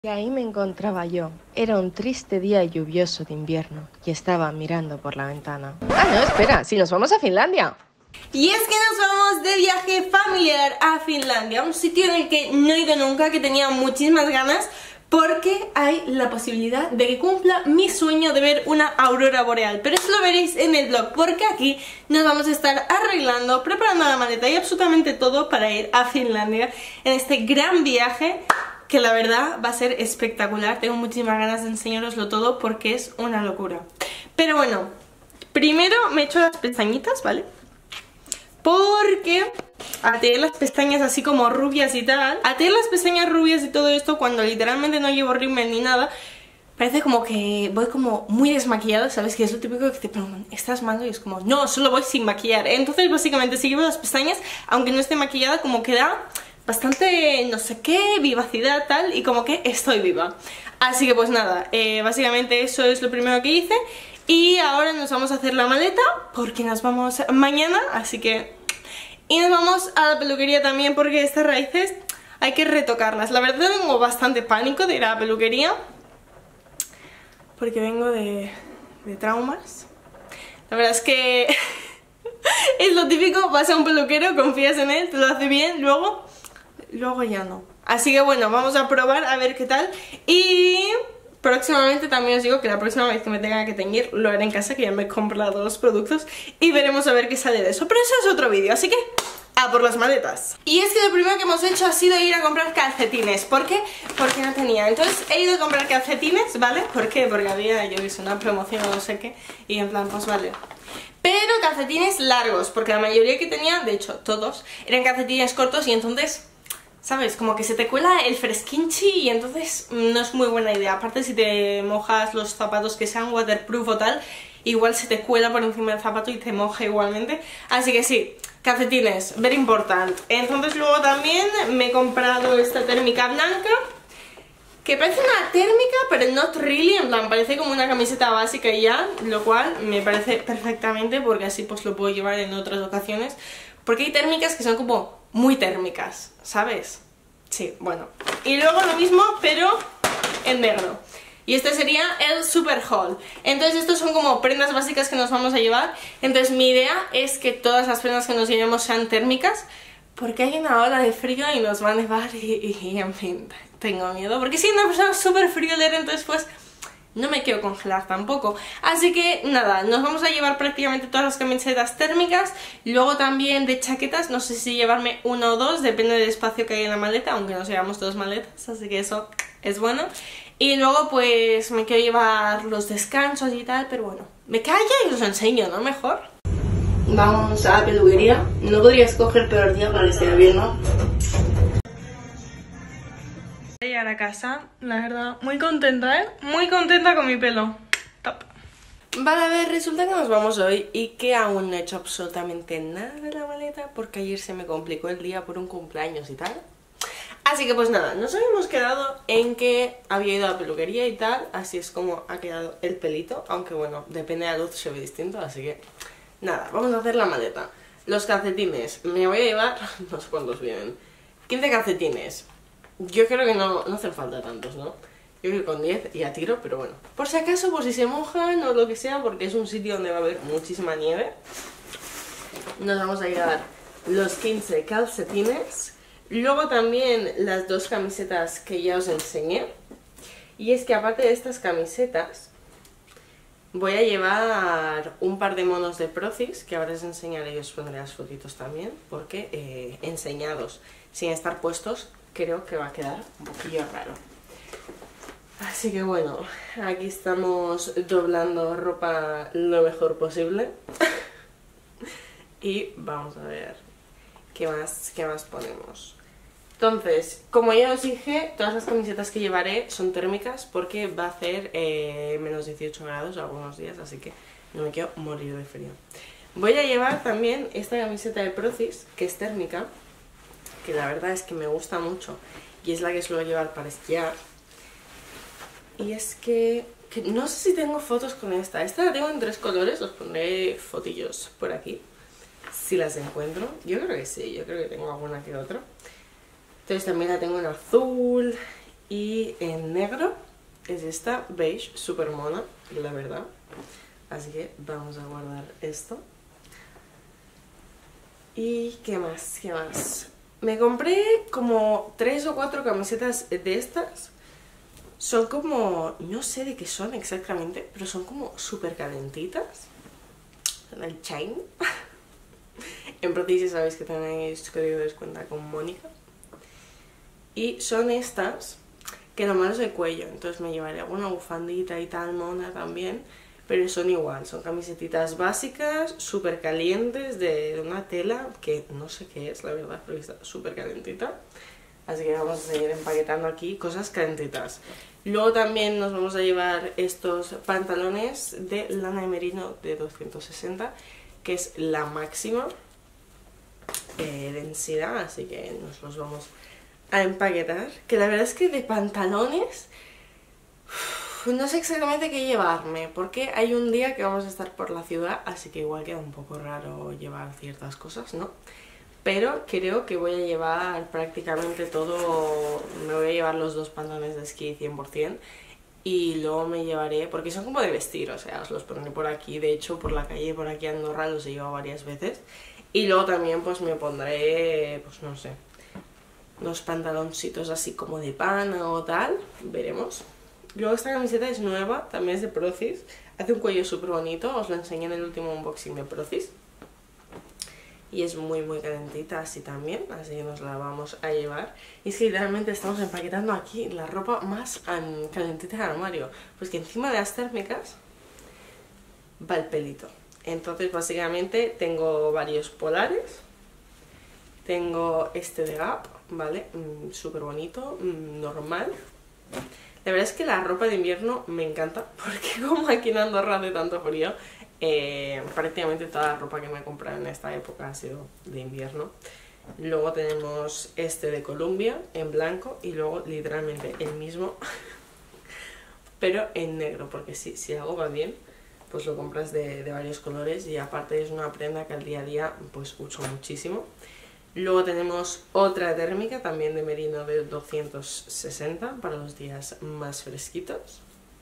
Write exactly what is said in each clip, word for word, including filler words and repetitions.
Y ahí me encontraba yo. Era un triste día lluvioso de invierno y estaba mirando por la ventana. Ah, no, espera, si nos vamos a Finlandia. Y es que nos vamos de viaje familiar a Finlandia, un sitio en el que no he ido nunca, que tenía muchísimas ganas, porque hay la posibilidad de que cumpla mi sueño de ver una aurora boreal. Pero eso lo veréis en el vlog, porque aquí nos vamos a estar arreglando, preparando la maleta y absolutamente todo para ir a Finlandia en este gran viaje, que la verdad va a ser espectacular. Tengo muchísimas ganas de enseñaroslo todo porque es una locura. Pero bueno, primero me he hecho las pestañitas, ¿vale? Porque al tener las pestañas así como rubias y tal, al tener las pestañas rubias y todo esto, cuando literalmente no llevo rímel ni nada, parece como que voy como muy desmaquillada, ¿sabes? Que es lo típico que te preguntan, ¿estás malo? Y es como, no, solo voy sin maquillar. Entonces básicamente si llevo las pestañas, aunque no esté maquillada, como queda bastante no sé qué, vivacidad tal, y como que estoy viva. Así que pues nada, eh, básicamente eso es lo primero que hice. Y ahora nos vamos a hacer la maleta porque nos vamos mañana, así que... Y nos vamos a la peluquería también porque estas raíces hay que retocarlas. La verdad tengo bastante pánico de ir a la peluquería porque vengo de, de traumas. La verdad es que es lo típico, vas a un peluquero, confías en él, te lo hace bien, luego... Luego ya no. Así que bueno, vamos a probar a ver qué tal. Y próximamente también os digo que la próxima vez que me tenga que teñir lo haré en casa, que ya me he comprado los productos y veremos a ver qué sale de eso. Pero eso es otro vídeo, así que a por las maletas. Y es que lo primero que hemos hecho ha sido ir a comprar calcetines. ¿Por qué? Porque no tenía. Entonces he ido a comprar calcetines, ¿vale? ¿Por qué? Porque había, yo hice una promoción o no sé qué, y en plan, pues vale. Pero calcetines largos, porque la mayoría que tenía, de hecho todos, eran calcetines cortos y entonces... ¿sabes? Como que se te cuela el fresquinchi y entonces no es muy buena idea. Aparte, si te mojas los zapatos que sean waterproof o tal, igual se te cuela por encima del zapato y te moja igualmente. Así que sí, calcetines, very important. Entonces luego también me he comprado esta térmica blanca, que parece una térmica, pero not really, en plan, parece como una camiseta básica y ya, lo cual me parece perfectamente porque así pues lo puedo llevar en otras ocasiones. Porque hay térmicas que son como muy térmicas, ¿sabes? Sí, bueno. Y luego lo mismo, pero en negro. Y este sería el Super Haul. Entonces estos son como prendas básicas que nos vamos a llevar. Entonces mi idea es que todas las prendas que nos llevemos sean térmicas, porque hay una ola de frío y nos va a nevar y, y en fin, tengo miedo. Porque soy una persona súper friolera, entonces pues... no me quiero congelar tampoco. Así que nada, nos vamos a llevar prácticamente todas las camisetas térmicas. Luego también de chaquetas, no sé si llevarme una o dos, depende del espacio que hay en la maleta, aunque nos llevamos dos maletas, así que eso es bueno. Y luego pues me quiero llevar los descansos y tal, pero bueno, me callo y os enseño, ¿no? Mejor. Vamos a la peluquería. No podría escoger peor día para que esté bien, ¿no? Llegar a casa, la verdad, muy contenta, ¿eh? Muy contenta con mi pelo. Top. Vale, a ver, resulta que nos vamos hoy y que aún no he hecho absolutamente nada de la maleta porque ayer se me complicó el día por un cumpleaños y tal. Así que pues nada, nos habíamos quedado en que había ido a la peluquería y tal, así es como ha quedado el pelito, aunque bueno, depende de la luz se ve distinto, así que nada, vamos a hacer la maleta. Los calcetines, me voy a llevar, no sé cuántos vienen, quince calcetines. Yo creo que no, no hacen falta tantos, ¿no? Yo creo que con diez ya tiro, pero bueno. Por si acaso, por si se mojan o lo que sea, porque es un sitio donde va a haber muchísima nieve, nos vamos a llevar los quince calcetines. Luego también las dos camisetas que ya os enseñé. Y es que aparte de estas camisetas, voy a llevar un par de monos de Procis, que ahora os enseñaré y os pondré las fotitos también, porque eh, enseñados sin estar puestos, creo que va a quedar un poquillo raro. Así que bueno, aquí estamos doblando ropa lo mejor posible. Y vamos a ver qué más, qué más ponemos. Entonces, como ya os dije, todas las camisetas que llevaré son térmicas porque va a hacer eh, menos dieciocho grados algunos días, así que no me quiero morir de frío. Voy a llevar también esta camiseta de Procis, que es térmica, que la verdad es que me gusta mucho y es la que suelo llevar para esquiar. Y es que, que no sé si tengo fotos con esta. Esta la tengo en tres colores, os pondré fotillos por aquí si las encuentro. Yo creo que sí, yo creo que tengo alguna que otra. Entonces también la tengo en azul Y en negro es esta beige, súper mona, la verdad. Así que vamos a guardar esto. ¿Y qué más? ¿Qué más? Me compré como tres o cuatro camisetas de estas. Son como... no sé de qué son exactamente, pero son como súper calentitas. Son el Shine. En Prodigy sabéis que tenéis código de descuento con Mónica. Y son estas, que lo malo es el cuello. Entonces me llevaré alguna bufandita y tal, mona también. Pero son igual, son camisetitas básicas, súper calientes, de una tela que no sé qué es, la verdad, pero está súper calentita. Así que vamos a seguir empaquetando aquí cosas calentitas. Luego también nos vamos a llevar estos pantalones de lana de merino de doscientos sesenta, que es la máxima eh, densidad, así que nos los vamos a empaquetar. Que la verdad es que de pantalones... no sé exactamente qué llevarme, porque hay un día que vamos a estar por la ciudad, así que igual queda un poco raro llevar ciertas cosas, ¿no? Pero creo que voy a llevar prácticamente todo, me voy a llevar los dos pantalones de esquí cien por cien y luego me llevaré, porque son como de vestir, o sea, os los pondré por aquí, de hecho por la calle por aquí a Andorra los he llevado varias veces y luego también pues me pondré, pues no sé, unos pantaloncitos así como de pana o tal, veremos. Luego esta camiseta es nueva, también es de Procis, hace un cuello súper bonito, os lo enseñé en el último unboxing de Procis. Y es muy muy calentita así también, así que nos la vamos a llevar. Y es que literalmente estamos empaquetando aquí la ropa más um, calentita del armario. Pues que encima de las térmicas va el pelito. Entonces básicamente tengo varios polares. Tengo este de Gap, ¿vale? Mm, súper bonito, mm, normal. La verdad es que la ropa de invierno me encanta, porque como aquí en Andorra hace tanto frío, eh, prácticamente toda la ropa que me he comprado en esta época ha sido de invierno. Luego tenemos este de Columbia en blanco y luego literalmente el mismo, pero en negro, porque si, si algo va bien, pues lo compras de, de varios colores y aparte es una prenda que al día a día pues uso muchísimo. Luego tenemos otra térmica, también de merino de doscientos sesenta, para los días más fresquitos.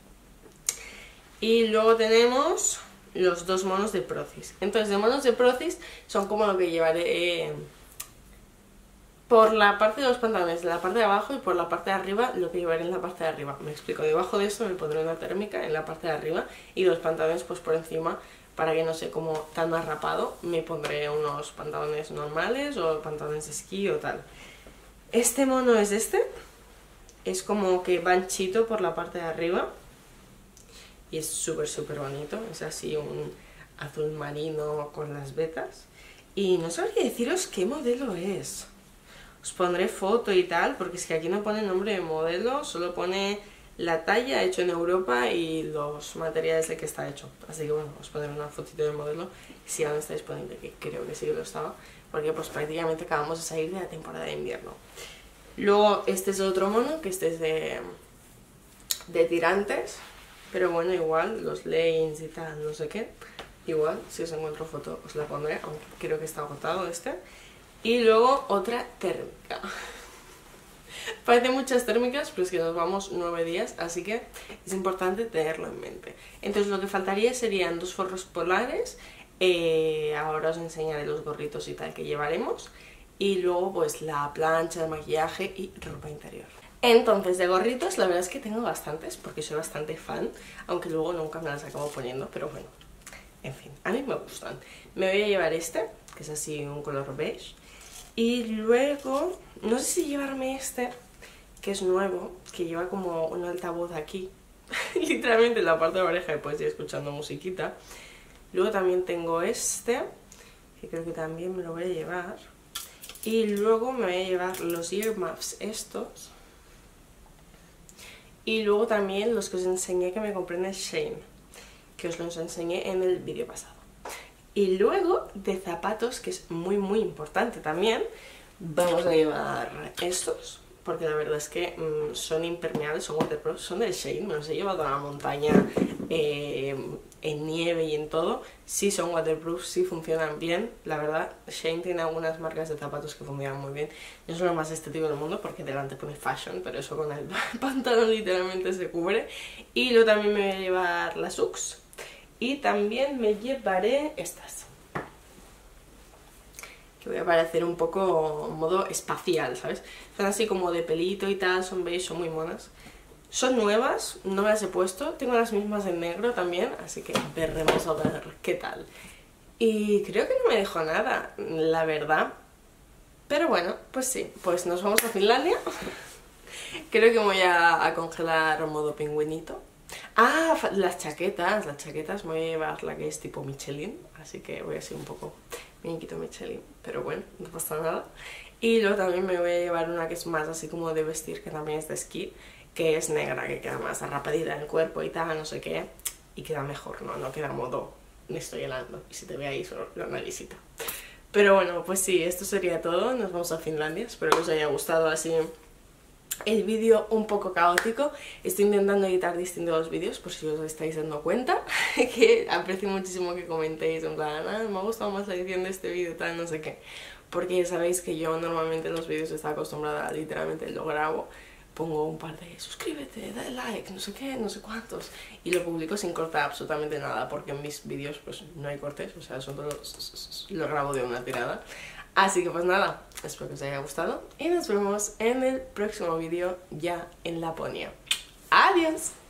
Y luego tenemos los dos monos de Procis. Entonces, de monos de Procis son como lo que llevaré eh, por la parte de los pantalones, de la parte de abajo, y por la parte de arriba, lo que llevaré en la parte de arriba. Me explico, debajo de esto me pondré una térmica en la parte de arriba y los pantalones pues por encima. Para que no sea como tan arrapado, me pondré unos pantalones normales o pantalones de esquí o tal. Este mono es este. Es como que va anchito por la parte de arriba. Y es súper súper bonito. Es así un azul marino con las vetas. Y no sabría deciros qué modelo es. Os pondré foto y tal, porque es que aquí no pone nombre de modelo, solo pone... la talla hecho en Europa y los materiales de que está hecho. Así que bueno, os pondré una fotito de modelo si aún está disponible, que creo que sí que lo estaba, porque pues prácticamente acabamos de salir de la temporada de invierno. Luego este es otro mono, que este es de, de tirantes, pero bueno, igual, los leggings y tal, no sé qué. Igual, si os encuentro foto os la pondré, aunque creo que está agotado este. Y luego otra térmica. Parece muchas térmicas, pero es que nos vamos nueve días, así que es importante tenerlo en mente. Entonces lo que faltaría serían dos forros polares, eh, ahora os enseñaré los gorritos y tal que llevaremos, y luego pues la plancha, el maquillaje y ropa interior. Entonces de gorritos la verdad es que tengo bastantes, porque soy bastante fan, aunque luego nunca me las acabo poniendo, pero bueno, en fin, a mí me gustan. Me voy a llevar este, que es así un color beige. Y luego, no sé si llevarme este, que es nuevo, que lleva como un altavoz aquí, literalmente en la parte de la oreja, y puedes ir escuchando musiquita. Luego también tengo este, que creo que también me lo voy a llevar. Y luego me voy a llevar los earmuffs estos. Y luego también los que os enseñé que me compré en el Shein, que os los enseñé en el vídeo pasado. Y luego de zapatos, que es muy muy importante también, vamos a llevar estos, porque la verdad es que mmm, son impermeables, son waterproof, son del Shein, me los he llevado a la montaña eh, en nieve y en todo. Sí son waterproof, sí funcionan bien, la verdad. Shein tiene algunas marcas de zapatos que funcionan muy bien. No son lo más estético del mundo porque delante pone fashion, pero eso con el pantalón literalmente se cubre. Y luego también me voy a llevar las Ux y también me llevaré estas, que voy a parecer un poco modo espacial, ¿sabes? Son así como de pelito y tal, son beige, son muy monas. Son nuevas, no me las he puesto, tengo las mismas en negro también, así que veremos a ver qué tal. Y creo que no me dejo nada, la verdad. Pero bueno, pues sí, pues nos vamos a Finlandia. Creo que voy a, a congelar modo pingüinito. Ah, las chaquetas, las chaquetas me voy a llevar la que es tipo Michelin, así que voy a ser un poco muñequito Michelin, pero bueno, no pasa nada. Y luego también me voy a llevar una que es más así como de vestir, que también es de esquí, que es negra, que queda más arrapadita en el cuerpo y tal, no sé qué, y queda mejor, ¿no? No queda modo me estoy helando, y si te ve ahí solo la naricita. Pero bueno, pues sí, esto sería todo, nos vamos a Finlandia, espero que os haya gustado así el vídeo un poco caótico. Estoy intentando editar distintos vídeos, por si os estáis dando cuenta, que aprecio muchísimo que comentéis en plan, ah, me ha gustado más la edición de este vídeo, tal, no sé qué, porque ya sabéis que yo normalmente en los vídeos estoy acostumbrada a literalmente lo grabo, pongo un par de suscríbete, dale like, no sé qué, no sé cuántos, y lo publico sin cortar absolutamente nada, porque en mis vídeos pues no hay cortes, o sea, solo lo grabo de una tirada. Así que pues nada, espero que os haya gustado y nos vemos en el próximo vídeo ya en Laponia. ¡Adiós!